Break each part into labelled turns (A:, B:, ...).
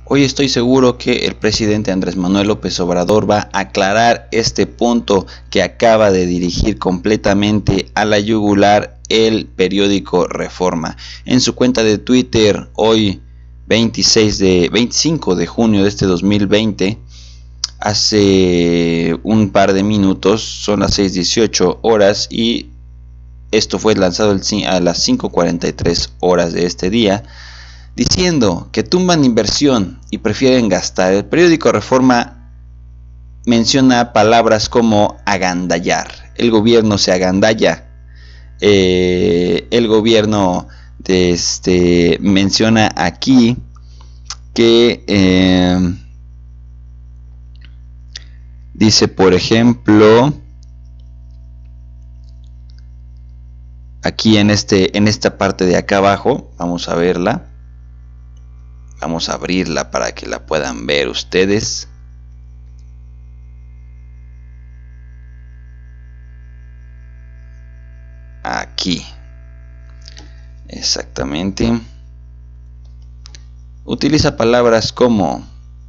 A: Hoy estoy seguro que el presidente Andrés Manuel López Obrador va a aclarar este punto que acaba de dirigir completamente a la yugular el periódico Reforma. En su cuenta de Twitter, hoy 25 de junio de este 2020, hace un par de minutos, son las 6:18 horas y esto fue lanzado a las 5:43 horas de este día, diciendo que tumban inversión y prefieren gastar. El periódico Reforma menciona palabras como agandallar. El gobierno se agandalla. El gobierno menciona aquí que dice, por ejemplo, aquí en esta parte de acá abajo, vamos a verla. Vamos a abrirla para que la puedan ver ustedes. Aquí. Exactamente. Utiliza palabras como: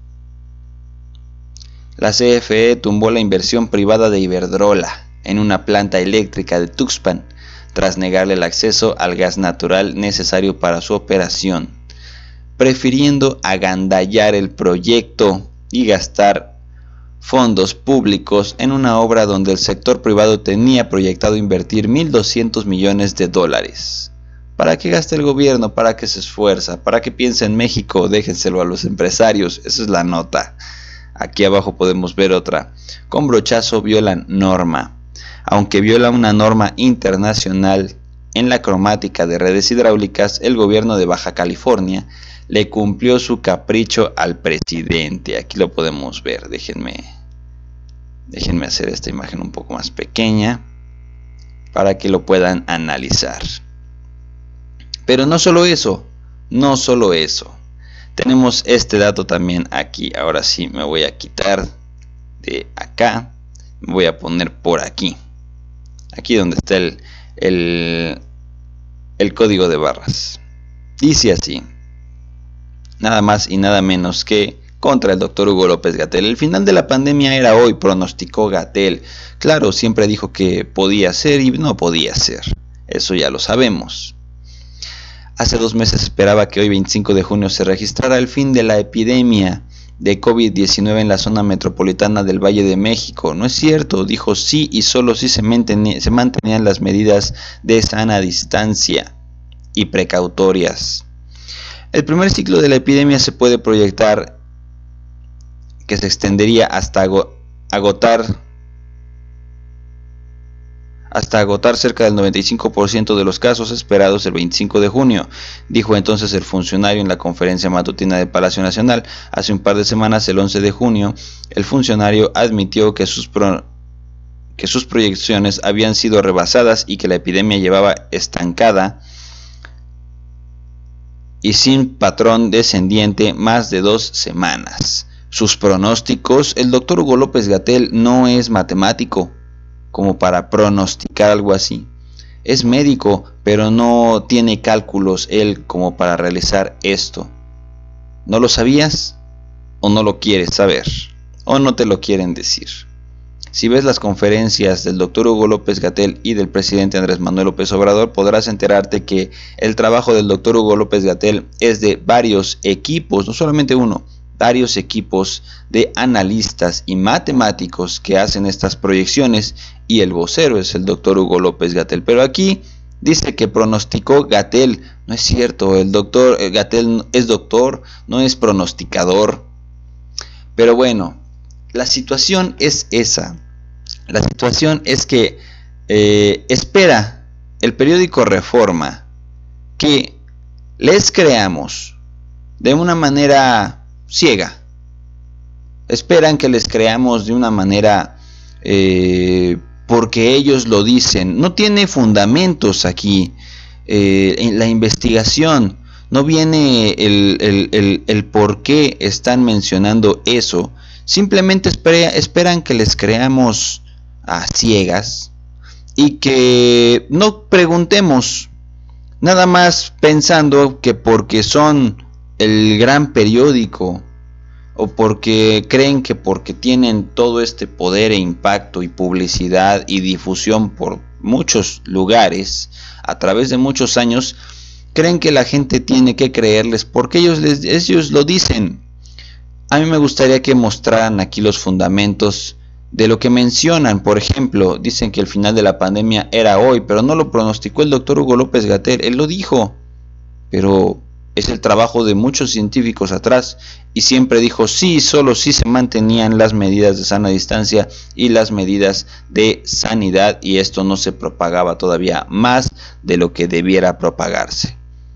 A: la CFE tumbó la inversión privada de Iberdrola en una planta eléctrica de Tuxpan tras negarle el acceso al gas natural necesario para su operación, prefiriendo agandallar el proyecto y gastar fondos públicos en una obra donde el sector privado tenía proyectado invertir $1,200 millones. ¿Para qué gasta el gobierno? ¿Para qué se esfuerza? ¿Para qué piensa en México? Déjenselo a los empresarios. Esa es la nota. Aquí abajo podemos ver otra. Con brochazo violan norma. Aunque viola una norma internacional en la cromática de redes hidráulicas, el gobierno de Baja California le cumplió su capricho al presidente. Aquí lo podemos ver. Déjenme hacer esta imagen un poco más pequeña para que lo puedan analizar. Pero no solo eso. Tenemos este dato también aquí. Ahora sí me voy a quitar de acá. Me voy a poner por aquí. Aquí donde está el código de barras. Dice así: nada más y nada menos que contra el doctor Hugo López-Gatell. El final de la pandemia era hoy, pronosticó Gatell. Claro, siempre dijo que podía ser y no podía ser. Eso ya lo sabemos. Hace 2 meses esperaba que hoy, 25 de junio, se registrara el fin de la epidemia de COVID-19 en la zona metropolitana del Valle de México. No es cierto, dijo, sí y solo si se mantenían las medidas de sana distancia y precautorias. El primer ciclo de la epidemia se puede proyectar que se extendería hasta agotar cerca del 95% de los casos esperados el 25 de junio, dijo entonces el funcionario en la conferencia matutina de Palacio Nacional. Hace un par de semanas, el 11 de junio, el funcionario admitió que sus proyecciones habían sido rebasadas y que la epidemia llevaba estancada y sin patrón descendiente más de 2 semanas. Sus pronósticos. El doctor Hugo López-Gatell no es matemático como para pronosticar algo así. Es médico, pero no tiene cálculos él como para realizar esto. ¿No lo sabías? ¿O no lo quieres saber? ¿O no te lo quieren decir? Si ves las conferencias del doctor Hugo López-Gatell y del presidente Andrés Manuel López Obrador, podrás enterarte que el trabajo del doctor Hugo López-Gatell es de varios equipos, no solamente uno, varios equipos de analistas y matemáticos que hacen estas proyecciones, y el vocero es el doctor Hugo López-Gatell. Pero aquí dice que pronosticó Gatell. No es cierto, el doctor Gatell es doctor, no es pronosticador. Pero bueno, la situación es esa. La situación es que espera el periódico Reforma que les creamos de una manera ciega. Esperan que les creamos de una manera porque ellos lo dicen. No tiene fundamentos aquí en la investigación. No viene el por qué están mencionando eso. Simplemente esperan que les creamos a ciegas y que no preguntemos, nada más pensando que porque son el gran periódico o porque creen que porque tienen todo este poder e impacto y publicidad y difusión por muchos lugares a través de muchos años, creen que la gente tiene que creerles porque ellos lo dicen. A mí me gustaría que mostraran aquí los fundamentos de lo que mencionan. Por ejemplo, dicen que el final de la pandemia era hoy, pero no lo pronosticó el doctor Hugo López-Gatell, él lo dijo, pero es el trabajo de muchos científicos atrás, y siempre dijo sí, solo si se mantenían las medidas de sana distancia y las medidas de sanidad, y esto no se propagaba todavía más de lo que debiera propagarse.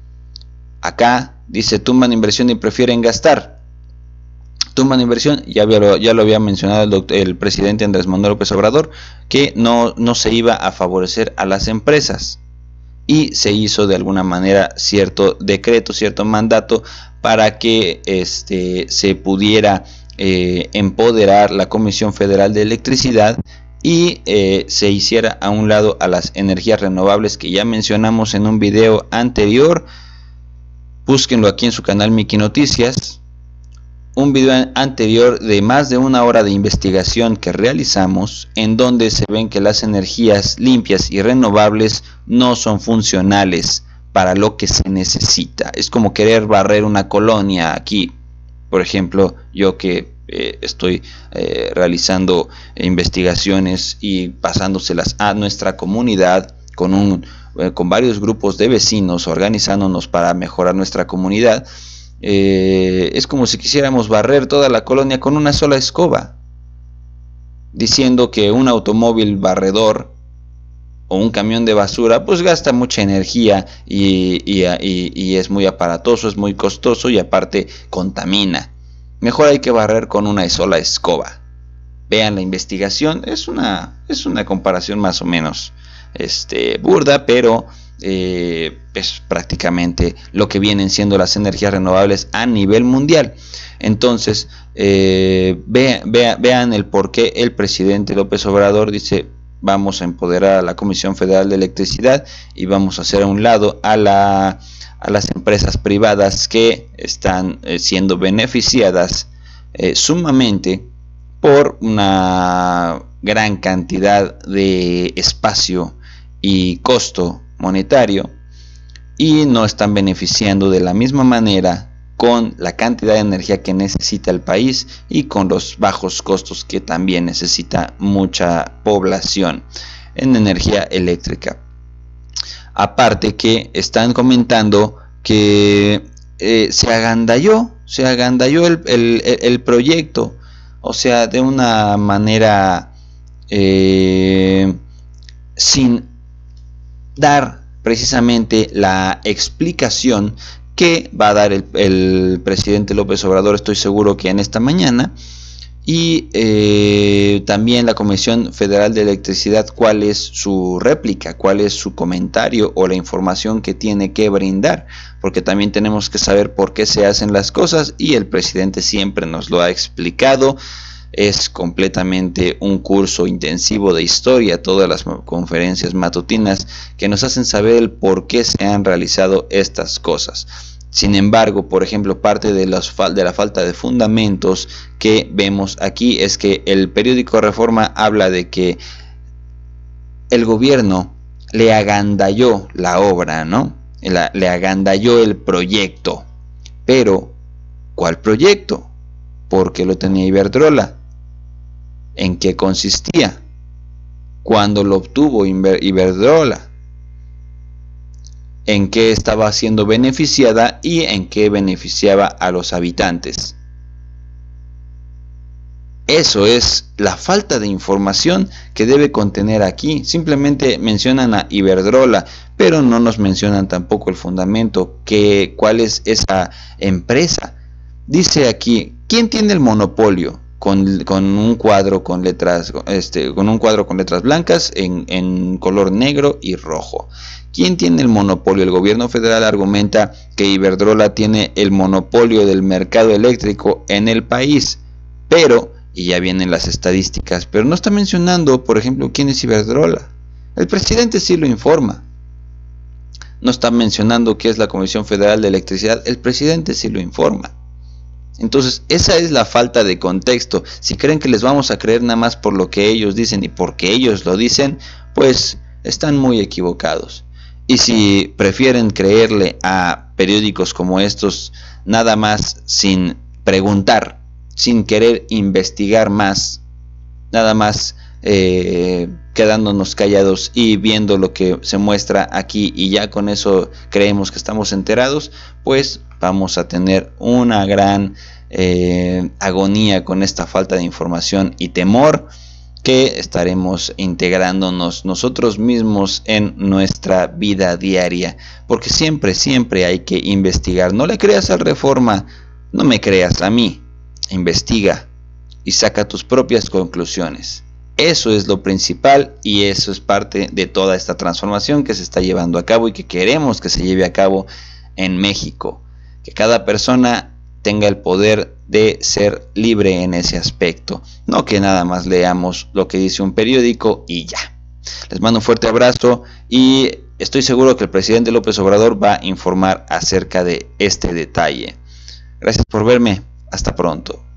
A: Acá dice, tumban inversión y prefieren gastar. Tumban inversión, ya lo había mencionado el presidente Andrés Manuel López Obrador, que no se iba a favorecer a las empresas, y se hizo de alguna manera cierto decreto, cierto mandato para que se pudiera empoderar la Comisión Federal de Electricidad y se hiciera a un lado a las energías renovables que ya mencionamos en un video anterior. Búsquenlo aquí en su canal Miki Noticias, un video anterior de más de una hora de investigación que realizamos, en donde se ven que las energías limpias y renovables no son funcionales para lo que se necesita. Es como querer barrer una colonia aquí. Por ejemplo, yo que estoy realizando investigaciones y pasándoselas a nuestra comunidad con varios grupos de vecinos, organizándonos para mejorar nuestra comunidad. Es como si quisiéramos barrer toda la colonia con una sola escoba, diciendo que un automóvil barredor o un camión de basura pues gasta mucha energía y es muy aparatoso, es muy costoso y aparte contamina. Mejor hay que barrer con una sola escoba. Vean la investigación, es una comparación más o menos burda, pero es prácticamente lo que vienen siendo las energías renovables a nivel mundial. Entonces vean el por qué el presidente López Obrador dice: vamos a empoderar a la Comisión Federal de Electricidad y vamos a hacer a un lado a las empresas privadas que están siendo beneficiadas sumamente por una gran cantidad de espacio y costo monetario, y no están beneficiando de la misma manera con la cantidad de energía que necesita el país y con los bajos costos que también necesita mucha población en energía eléctrica. Aparte que están comentando que se agandalló el proyecto, o sea, de una manera sin dar precisamente la explicación que va a dar el presidente López Obrador, estoy seguro que en esta mañana, y también la Comisión Federal de Electricidad, cuál es su réplica, cuál es su comentario o la información que tiene que brindar, porque también tenemos que saber por qué se hacen las cosas, y el presidente siempre nos lo ha explicado. Es completamente un curso intensivo de historia, todas las conferencias matutinas que nos hacen saber el por qué se han realizado estas cosas. Sin embargo, por ejemplo, parte de la falta de fundamentos que vemos aquí es que el periódico Reforma habla de que el gobierno le agandalló la obra, ¿no? Le agandalló el proyecto. Pero, ¿cuál proyecto? Porque lo tenía Iberdrola. ¿En qué consistía? ¿Cuándo lo obtuvo Iberdrola? ¿En qué estaba siendo beneficiada y en qué beneficiaba a los habitantes? Eso es la falta de información que debe contener aquí. Simplemente mencionan a Iberdrola, pero no nos mencionan tampoco el fundamento, cuál es esa empresa. Dice aquí, ¿quién tiene el monopolio? Con un cuadro con letras blancas en color negro y rojo. ¿Quién tiene el monopolio? El gobierno federal argumenta que Iberdrola tiene el monopolio del mercado eléctrico en el país, pero, y ya vienen las estadísticas, pero no está mencionando, por ejemplo, quién es Iberdrola. El presidente sí lo informa. No está mencionando qué es la Comisión Federal de Electricidad, el presidente sí lo informa. Entonces, esa es la falta de contexto. Si creen que les vamos a creer nada más por lo que ellos dicen y porque ellos lo dicen, pues están muy equivocados. Y si prefieren creerle a periódicos como estos nada más sin preguntar, sin querer investigar más, nada más quedándonos callados y viendo lo que se muestra aquí y ya con eso creemos que estamos enterados, pues vamos a tener una gran agonía con esta falta de información y temor que estaremos integrándonos nosotros mismos en nuestra vida diaria, porque siempre hay que investigar. No le creas a Reforma, no me creas a mí, investiga y saca tus propias conclusiones. Eso es lo principal y eso es parte de toda esta transformación que se está llevando a cabo y que queremos que se lleve a cabo en México. Que cada persona tenga el poder de ser libre en ese aspecto. No que nada más leamos lo que dice un periódico y ya. Les mando un fuerte abrazo y estoy seguro que el presidente López Obrador va a informar acerca de este detalle. Gracias por verme. Hasta pronto.